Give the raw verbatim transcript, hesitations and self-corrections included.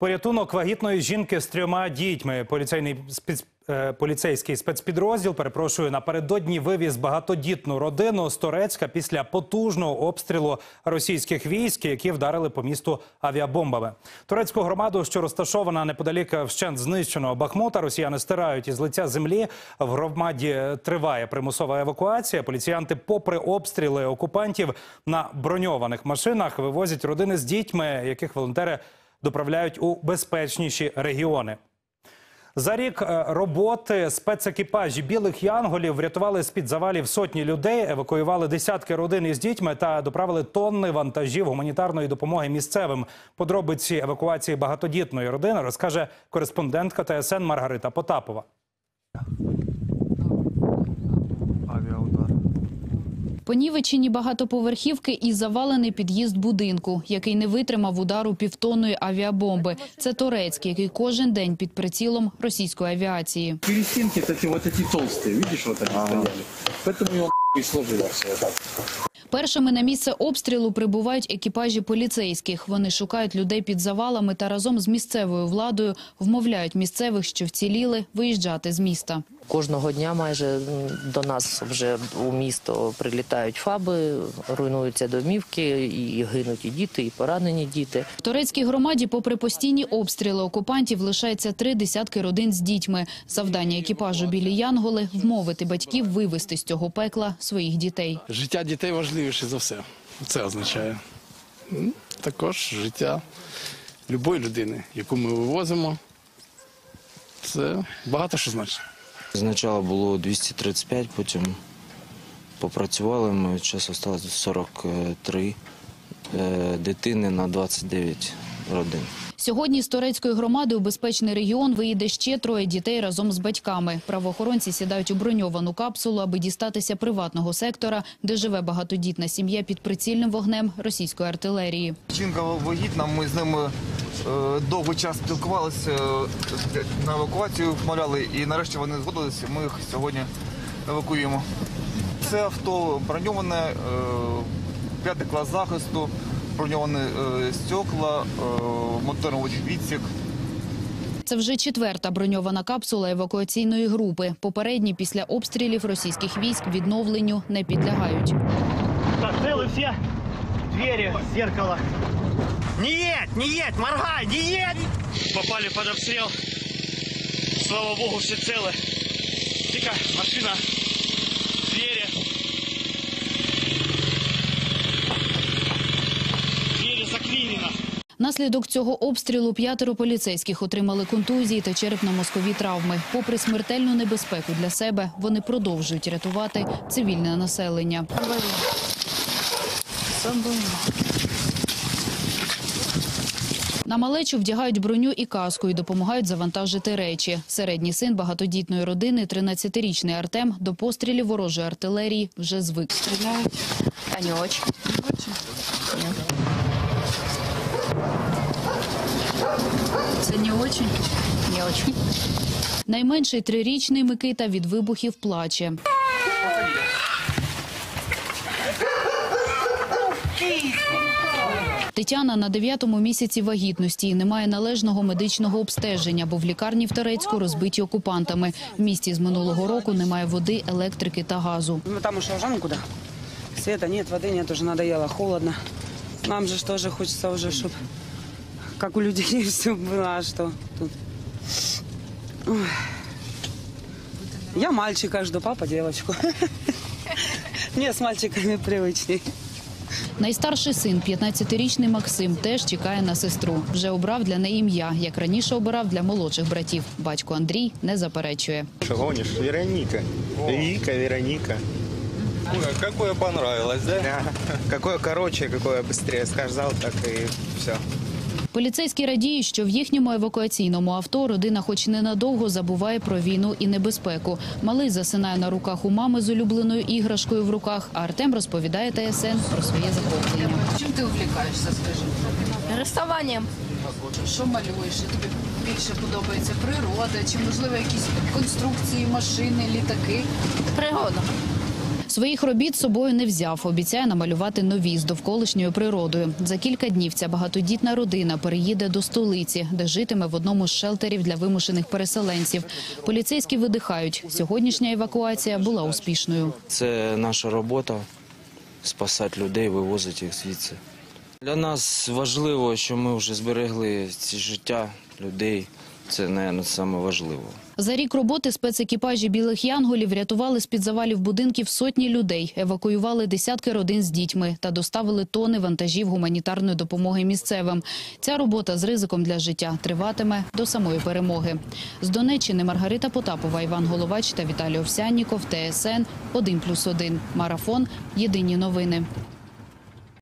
Порятунок вагітної жінки з трьома дітьми. Поліцейний спец... Поліцейський спецпідрозділ, перепрошую, напередодні вивіз багатодітну родину з Торецька після потужного обстрілу російських військ, які вдарили по місту авіабомбами. Турецьку громаду, що розташована неподалік вщент знищеного Бахмута, росіяни стирають із лиця землі. В громаді триває примусова евакуація. Поліціянти, попри обстріли окупантів, на броньованих машинах вивозять родини з дітьми, яких волонтери доправляють у безпечніші регіони. За рік роботи спецекіпажі «Білих янголів» врятували з-під завалів сотні людей, евакуювали десятки родин із дітьми та доправили тонни вантажів гуманітарної допомоги місцевим. Подробиці евакуації багатодітної родини розкаже кореспондентка Т С Н Маргарита Потапова. Понівечені багатоповерхівки і завалений під'їзд будинку, який не витримав удару півтонної авіабомби. Це Торецьк, який кожен день під прицілом російської авіації. Перестінки такі, вот ці толсті, бачиш, вот вони стояли. Тому його і сложилося так. Першими на місце обстрілу прибувають екіпажі поліцейських. Вони шукають людей під завалами та разом з місцевою владою вмовляють місцевих, що вціліли, виїжджати з міста. Кожного дня майже до нас вже у місто прилітають фаби, руйнуються домівки, і гинуть і діти, і поранені діти. В Торецькій громаді, попри постійні обстріли окупантів, лишається три десятки родин з дітьми. Завдання екіпажу «Білі янголи» – вмовити батьків вивезти з цього пекла своїх дітей. Життя дітей важливіше за все. Це означає. Також життя будь-якої людини, яку ми вивозимо. Це багато що значить. Спочатку було двісті тридцять п'ять, потім попрацювали ми, зараз залишилось сорок три дитини на двадцять дев'ять родин. Сьогодні з Торецької громади у безпечний регіон виїде ще троє дітей разом з батьками. Правоохоронці сідають у броньовану капсулу, аби дістатися приватного сектора, де живе багатодітна сім'я під прицільним вогнем російської артилерії. Жінка вагітна, ми з ними довгий час спілкувалися, на евакуацію вмовляли, і нарешті вони згодилися, ми їх сьогодні евакуюємо. Це авто броньоване, п'ятий клас захисту, броньовані стекла, моторний відсік. Це вже четверта броньована капсула евакуаційної групи. Попередні після обстрілів російських військ відновленню не підлягають. Так, цілі всі двері, зеркало. Не їдь, не їдь, моргай, не їдь! Попали під обстріл. Слава Богу, всі цілі. Тільки машина, двері. Двері заклинено. Наслідок цього обстрілу п'ятеро поліцейських отримали контузії та черепно-мозкові травми. Попри смертельну небезпеку для себе, вони продовжують рятувати цивільне населення. На малечу вдягають броню і каску і допомагають завантажити речі. Середній син багатодітної родини, тринадцятирічний Артем, до пострілів ворожої артилерії вже звик. Стріляють? А не очень. Це не очень? Не очень. Найменший трирічний Микита від вибухів плаче. Тетяна на дев'ятому місяці вагітності і не має належного медичного обстеження, бо в лікарні в Торецьку розбиті окупантами. В місті з минулого року немає води, електрики та газу. Мы там уже уже никуда. Света нет, воды нет, уже надоело, холодно. Нам же тоже хочется уже, чтобы как у людей все было, а что тут. Ой. Я мальчика жду, папа девочку. Мне с мальчиками привычней. Найстарший син, п'ятнадцятирічний Максим, теж чекає на сестру. Вже обрав для неї ім'я, як раніше обирав для молодших братів. Батько Андрій не заперечує. Что гонишь? Вероника. Вика, Вероника. Какое понравилось, да? Да. Какое короче, какое быстрее сказал, так и все. Поліцейські радіють, що в їхньому евакуаційному авто родина хоч ненадовго забуває про війну і небезпеку. Малий засинає на руках у мами з улюбленою іграшкою в руках, а Артем розповідає Т С Н про своє захоплення. Чим ти увлікаєшся, скажи? Рисуванням. Що малюєш? Тобі більше подобається природа, чи, можливо, якісь конструкції, машини, літаки? Пригода. Своїх робіт з собою не взяв. Обіцяє намалювати нові з довколишньою природою. За кілька днів ця багатодітна родина переїде до столиці, де житиме в одному з шелтерів для вимушених переселенців. Поліцейські видихають. Сьогоднішня евакуація була успішною. Це наша робота – спасати людей, вивозити їх звідси. Для нас важливо, що ми вже зберегли ці життя людей. Це, мабуть, саме важливо. За рік роботи спецекіпажі «Білих янголів» врятували з-під завалів будинків сотні людей, евакуювали десятки родин з дітьми та доставили тони вантажів гуманітарної допомоги місцевим. Ця робота з ризиком для життя триватиме до самої перемоги. З Донеччини Маргарита Потапова, Іван Головач та Віталій Овсянніков, Т С Н один плюс один. Марафон. Єдині новини.